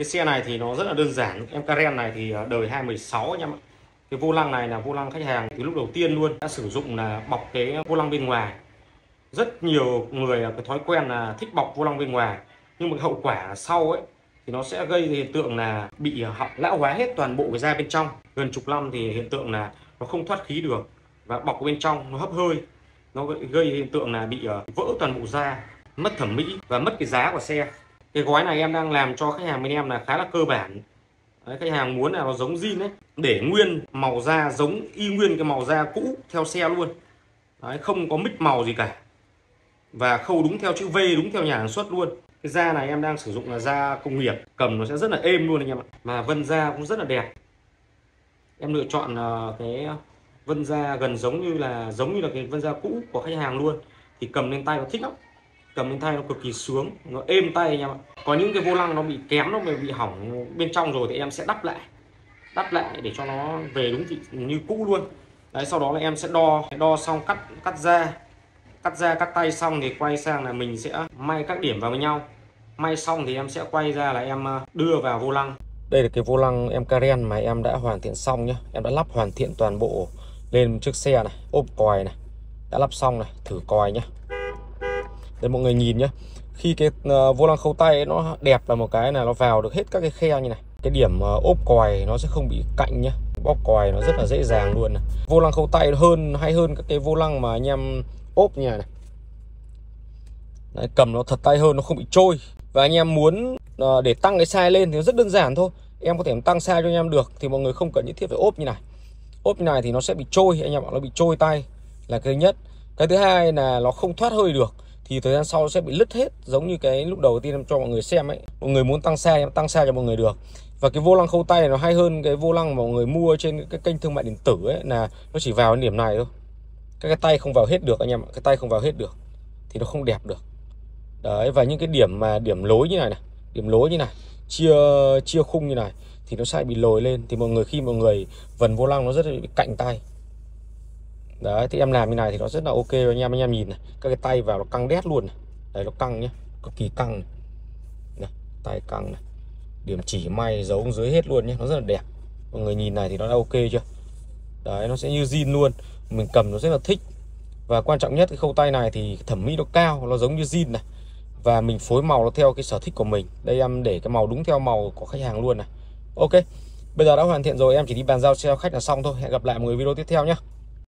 Cái xe này thì nó rất là đơn giản. Em Karen này thì đời 2016 anh em ạ. Cái vô lăng này là vô lăng khách hàng từ lúc đầu tiên luôn đã sử dụng là bọc cái vô lăng bên ngoài. Rất nhiều người cái thói quen là thích bọc vô lăng bên ngoài, nhưng mà hậu quả sau ấy thì nó sẽ gây hiện tượng là bị hỏng lão hóa hết toàn bộ cái da bên trong. Gần chục năm thì hiện tượng là nó không thoát khí được, và bọc bên trong nó hấp hơi, nó gây hiện tượng là bị vỡ toàn bộ da, mất thẩm mỹ và mất cái giá của xe. Cái gói này em đang làm cho khách hàng bên em là khá là cơ bản. Đấy, khách hàng muốn là nó giống zin đấy, để nguyên màu da giống y nguyên cái màu da cũ theo xe luôn. Đấy, không có mix màu gì cả, và khâu đúng theo chữ V, đúng theo nhà sản xuất luôn. Cái da này em đang sử dụng là da công nghiệp, cầm nó sẽ rất là êm luôn anh em ạ, mà vân da cũng rất là đẹp. Em lựa chọn cái vân da gần giống như là cái vân da cũ của khách hàng luôn, thì cầm lên tay nó thích lắm, cầm lên tay nó cực kỳ sướng, nó êm tay anh em ạ. Có những cái vô lăng nó bị kém, nó bị hỏng bên trong rồi thì em sẽ đắp lại để cho nó về đúng vị như cũ luôn. Đấy, sau đó là em sẽ đo xong cắt da cắt tay xong thì quay sang là mình sẽ may các điểm vào với nhau. May xong thì em sẽ quay ra là em đưa vào vô lăng. Đây là cái vô lăng em Karen mà em đã hoàn thiện xong nhá. Em đã lắp hoàn thiện toàn bộ lên chiếc xe này, ốp còi này đã lắp xong này, thử còi nhá. Để mọi người nhìn nhá, khi cái vô lăng khâu tay ấy, nó đẹp là một cái là nó vào được hết các cái khe như này. Cái điểm ốp còi nó sẽ không bị cạnh nhá, bóp còi nó rất là dễ dàng luôn này. Vô lăng khâu tay hay hơn các cái vô lăng mà anh em ốp như này. Đấy, cầm nó thật tay hơn, nó không bị trôi. Và anh em muốn để tăng cái size lên thì nó rất đơn giản thôi, em có thể tăng size cho anh em được, thì mọi người không cần nhất thiết phải ốp như này. Ốp như này thì nó sẽ bị trôi anh em ạ, nó bị trôi tay là cái thứ nhất. Cái thứ hai là nó không thoát hơi được, thì thời gian sau sẽ bị lứt hết, giống như cái lúc đầu tiên em cho mọi người xem ấy. Mọi người muốn tăng size, em tăng size cho mọi người được. Và cái vô lăng khâu tay này nó hay hơn cái vô lăng mà mọi người mua trên cái kênh thương mại điện tử ấy, là nó chỉ vào cái điểm này thôi, cái tay không vào hết được anh em ạ, cái tay không vào hết được thì nó không đẹp được. Đấy, và những cái điểm lối như này, điểm lối như này, chia khung như này thì nó sẽ bị lồi lên, thì khi mọi người vần vô lăng nó rất là bị cạnh tay. Đấy, thì em làm như này thì nó rất là ok rồi anh em nhìn này, các cái tay vào nó căng đét luôn này. Đấy, nó căng nhé, cực kỳ căng này. Này, tay căng này, điểm chỉ may giấu dưới hết luôn nhé, nó rất là đẹp. Mọi người nhìn này thì nó đã ok chưa? Đấy, nó sẽ như zin luôn, mình cầm nó rất là thích. Và quan trọng nhất cái khâu tay này thì thẩm mỹ nó cao, nó giống như zin này, và mình phối màu nó theo cái sở thích của mình. Đây em để cái màu đúng theo màu của khách hàng luôn này. Ok, bây giờ đã hoàn thiện rồi, em chỉ đi bàn giao xe khách là xong thôi. Hẹn gặp lại mọi người video tiếp theo nhé.